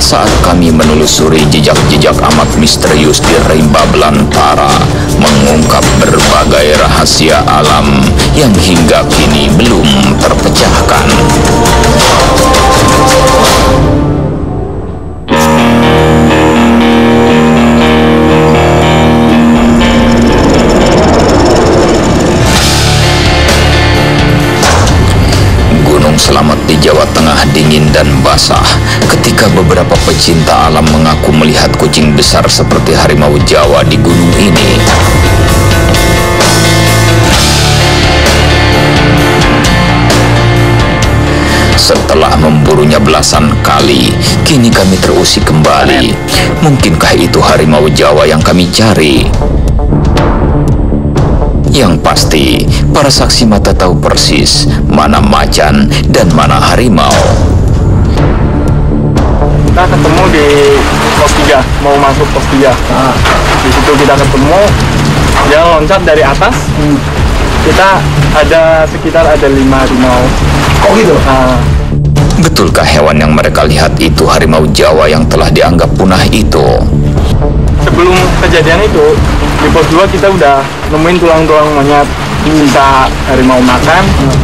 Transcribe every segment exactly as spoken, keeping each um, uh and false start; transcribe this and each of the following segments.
saat kami menelusuri jejak-jejak amat misterius di rimba belantara, mengungkap berbagai rahasia alam yang hingga kini belum terpecahkan. Selamat di Jawa Tengah dingin dan basah ketika beberapa pecinta alam mengaku melihat kucing besar seperti harimau Jawa di gunung ini. Setelah memburunya belasan kali, kini kami terusik kembali. Mungkinkah itu harimau Jawa yang kami cari? Yang pasti, para saksi mata tahu persis mana macan dan mana harimau. Kita ketemu di pos tiga, mau masuk pos tiga. Nah, di situ kita ketemu, dia loncat dari atas. Hmm. Kita ada sekitar ada lima harimau. Kok gitu? Nah, betulkah hewan yang mereka lihat itu harimau Jawa yang telah dianggap punah itu? Sebelum kejadian itu, di pos dua kita udah nemuin tulang-tulang monyet, sisa harimau makan.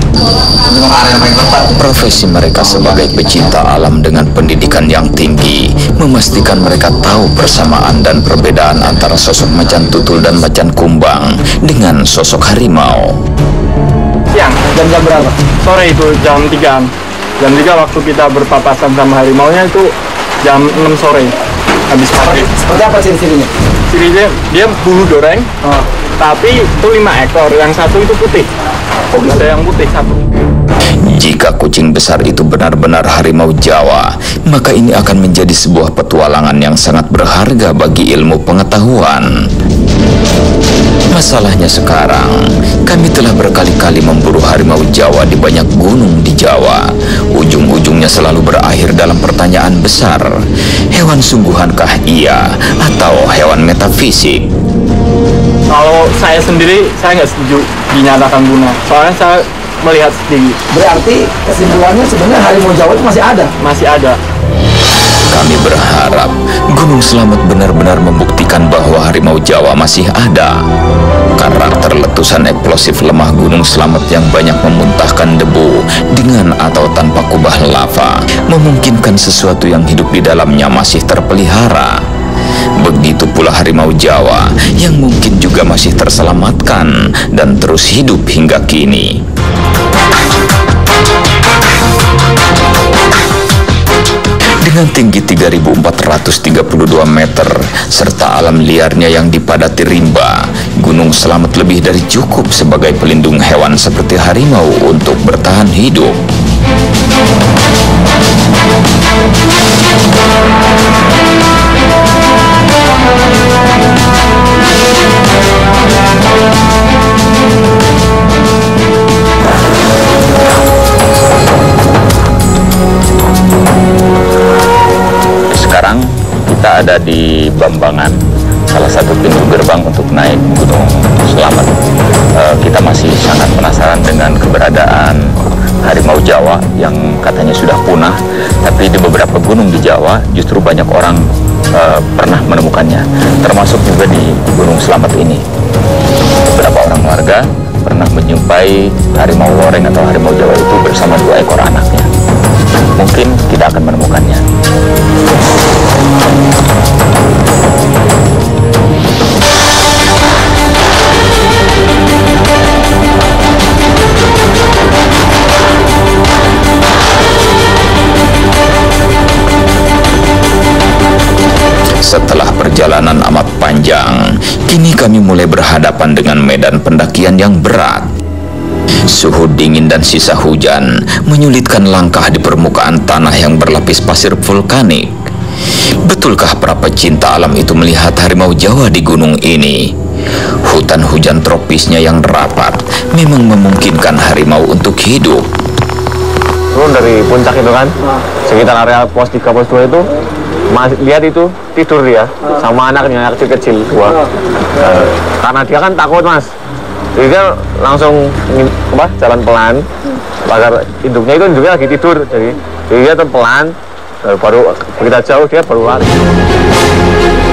Profesi mereka sebagai pecinta alam dengan pendidikan yang tinggi memastikan mereka tahu persamaan dan perbedaan antara sosok macan tutul dan macan kumbang dengan sosok harimau. Siang, jam-jam berapa? Sore itu jam tiga. Jam tiga waktu kita berpapasan sama harimaunya itu jam enam sore. Habis maghrib. Seperti apa ciri-cirinya? Cirinya dia bulu doreng, oh. Tapi itu lima ekor, yang satu itu putih. Oh, ada yang putih satu. Jika kucing besar itu benar-benar harimau Jawa, maka ini akan menjadi sebuah petualangan yang sangat berharga bagi ilmu pengetahuan. Masalahnya sekarang, kami telah berkali-kali memburu harimau Jawa di banyak gunung di Jawa. Ujung-ujungnya selalu berakhir dalam pertanyaan besar, hewan sungguhankah ia atau hewan metafisik? Kalau saya sendiri, saya nggak setuju dinyatakan punah. Soalnya saya melihat sendiri. Berarti kesimpulannya sebenarnya harimau Jawa itu masih ada? Masih ada. Kami berharap Gunung Slamet benar-benar membuktikan bahwa harimau Jawa masih ada. Karakter letusan eksplosif lemah Gunung Slamet yang banyak memuntahkan debu dengan atau tanpa kubah lava memungkinkan sesuatu yang hidup di dalamnya masih terpelihara. Begitu pula harimau Jawa yang mungkin juga masih terselamatkan dan terus hidup hingga kini. Dengan tinggi tiga ribu empat ratus tiga puluh dua meter serta alam liarnya yang dipadati rimba, Gunung Slamet lebih dari cukup sebagai pelindung hewan seperti harimau untuk bertahan hidup. Sekarang kita ada di Bambangan, salah satu pintu gerbang untuk naik Gunung Slamet. E, kita masih sangat penasaran dengan keberadaan harimau Jawa yang katanya sudah punah, tapi di beberapa gunung di Jawa justru banyak orang e, pernah menemukannya, termasuk juga di Gunung Slamet ini. Beberapa orang warga pernah menjumpai harimau loreng atau harimau Jawa itu bersama dua ekor anaknya. Mungkin kita akan menemukannya. Setelah perjalanan amat panjang, kini kami mulai berhadapan dengan medan pendakian yang berat. Suhu dingin dan sisa hujan menyulitkan langkah di permukaan tanah yang berlapis pasir vulkanik. Betulkah para pecinta alam itu melihat harimau Jawa di gunung ini? Hutan hujan tropisnya yang rapat memang memungkinkan harimau untuk hidup. Turun dari puncak itu kan, sekitar area pos tiga, pos dua itu, mas, lihat itu tidur dia sama anaknya, anak kecil-kecil dua. Uh, karena dia kan takut mas, jadi dia langsung apa, jalan pelan, agar induknya itu induknya lagi tidur, jadi, jadi dia tuh pelan baru kita jauh dia baru lari.